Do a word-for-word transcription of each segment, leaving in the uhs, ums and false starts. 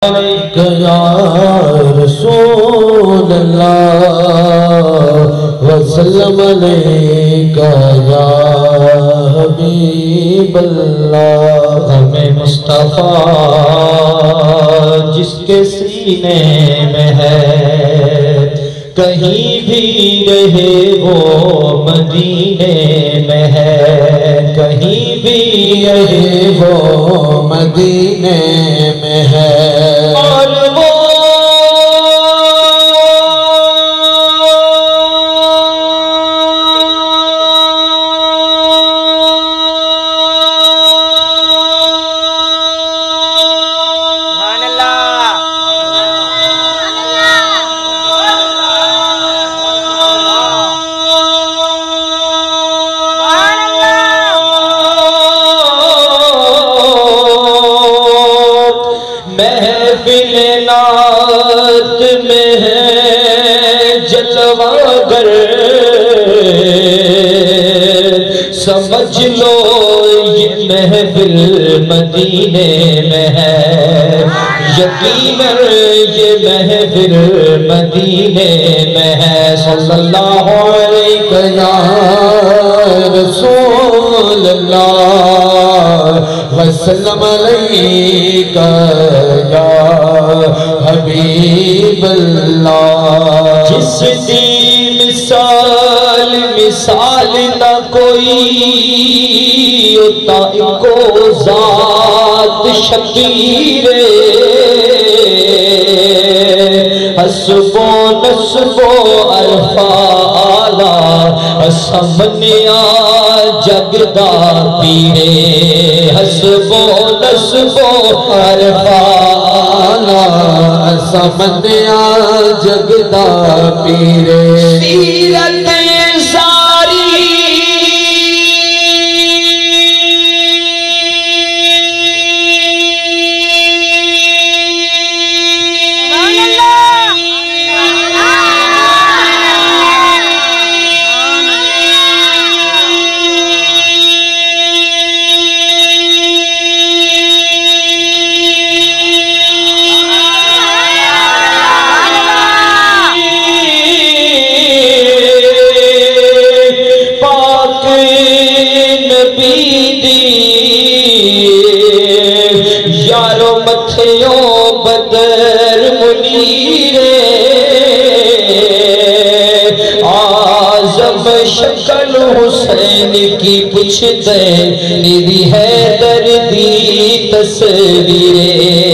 या रसूल अल्लाह वसल्लम अलैका या हबीब अल्लाह। हमें मुस्तफ़ा जिसके सीने में है, कहीं भी रहे वो मदीने में है, कहीं भी रहे वो मदीने में है। और वो नात में है जलवागर, समझ लो ये महफिल मदीने में है, यकीनन ये महफिल मदीने में है। सल्लल्लाहु अलैहि या रसूल अल्लाह वसल्लम अलैका या हबीब अल्लाह। जिसकी मिसाल मिसाल न कोई, उता इको ज़ात शबीरे, हस्बो नस्बो अल्फा आला, समनिया जगदा पीरे, हस्बो नस्बो अल्फा आला, समनिया जगदा पीरे। सीरत यारो मथियो बदर मुनीरे, आज़म शक्ल हुसैन की पुछ दे, निरी है दर्दी तस्वीरे,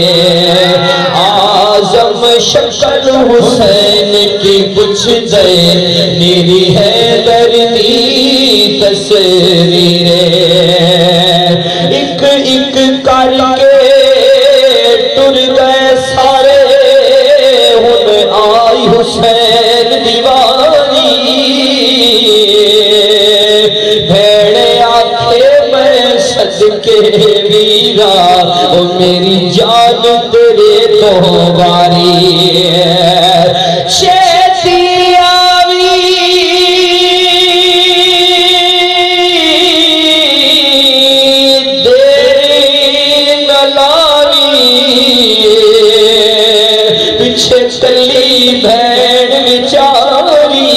आज़म शक्ल हुसैन की पुछ दे, निरी है दर्दी तस्वीरे। एक एक करके टुर गए सारे, हुन आई हुसैन दीवानी, भेड़े आखे मैं सदके वीरा, ओ मेरी जान तेरे तो वारी। चली भैन बिचारी,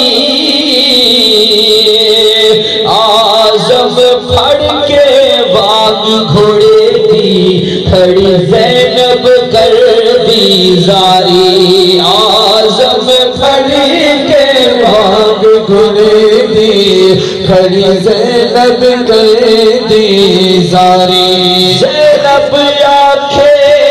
आज़म फड़ के बाग घोड़े दी, खड़ी ज़ैनब कर दी जारी, आज़म फड़ के बाग घोड़े दी, खड़ी ज़ैनब कर दी जारी। ज़ैनब आखे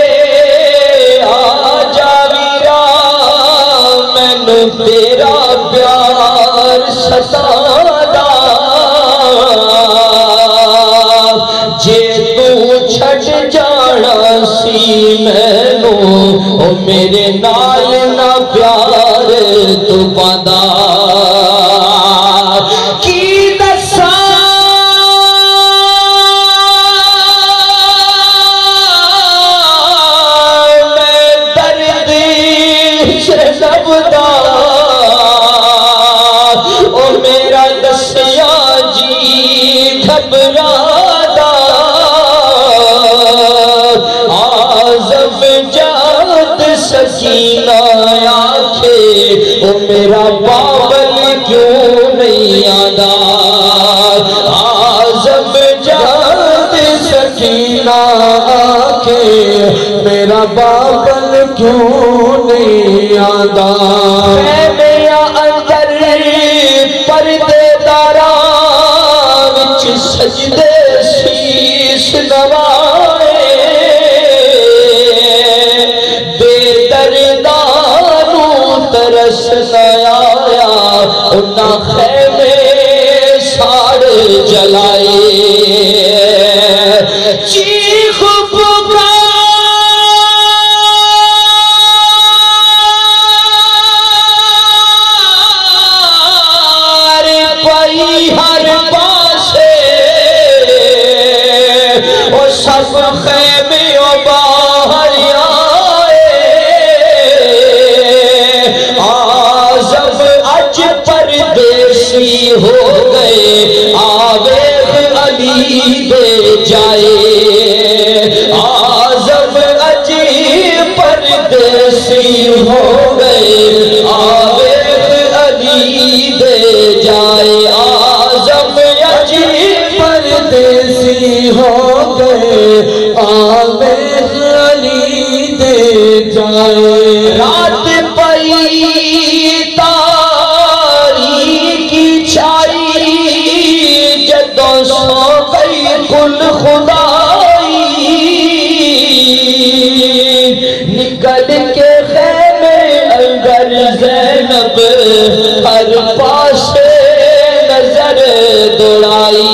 तेरा प्यार सतादा, जे तू छड़ जाना सी मैनू, ओ मेरे नाल ना प्यार तू पादा। की दसा मैं दर्द शब्दा, मेरा दसिया जी घबरादा, आज़म जा सकीना आखे ओ मेरा बाबल क्यों नहीं आदा। आजम जाद सकीना आखे मेरा बाबल क्यों नहीं आदा। मेरा अंदर पर्देदारा विच सजदे शीश नवाए बेदर्दानू तरस आया उन्ना खैमे साड़ जलाए। चीख पुकार पाई हर पासे ओ सब खैमे बाहर आए। आज़म अज परदेसी हो गए आवेग अली दे जाए। आज़म अज परदेसी हो गए आवेग अली दे जाए। आज़म अज परदेसी हो गए आवेग अली दे जाए। रात पई तारीकी छाई जदों सो गई कुल खुदाई। निकल के खैमे अंदर ज़ैनब हर पासे नजर दौड़ाई।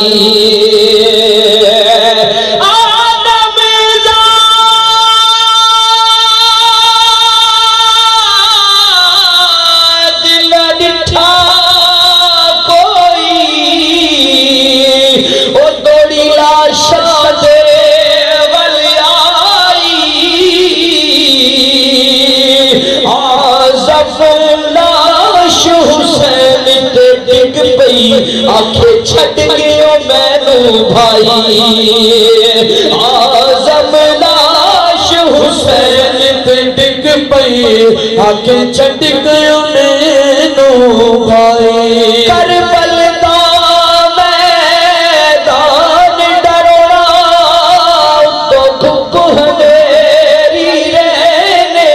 आखे छट गयो मैनू भाई। आज़म लाश हुसैन ते डिग पई आखे छट गयो मैनू भाई। करबल दा मैदान डरोड़ा तो दुख हनेरी रहने।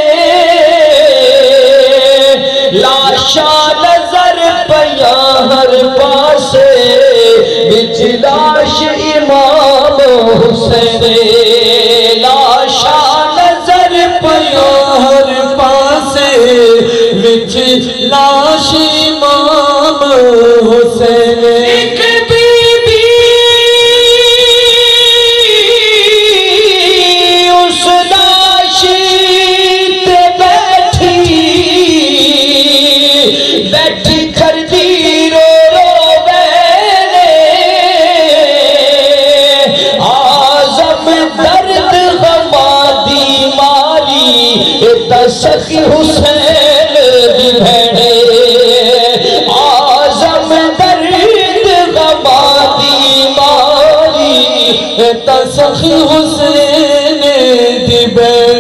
लाशा नजर पया हर पासे बिच लाश इमाम हुसैन। लाशा नजर पया हर पासे बिच लाश इमाम हुसैन। एक बीबी उस लाश पे बैठी बैठी करदी रो रो बैने। आज़म दर्द गमादी मारी सखी हुसैन दी भैणे। आज़म दर्द गमादी मारी सखी हुसैन दी भैणे।